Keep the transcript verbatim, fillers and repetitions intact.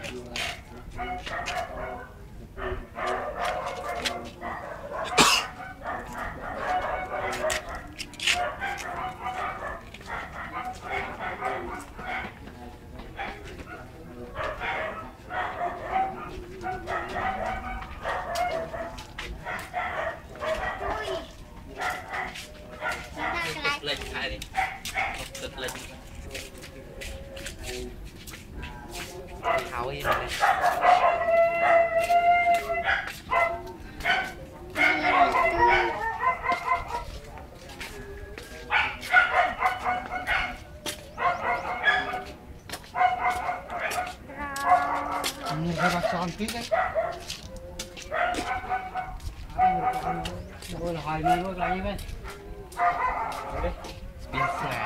lệch hai đi cực lệch tháo gì này ini saya cantik kan boleh hai mươi luôn lại như vậy pin xe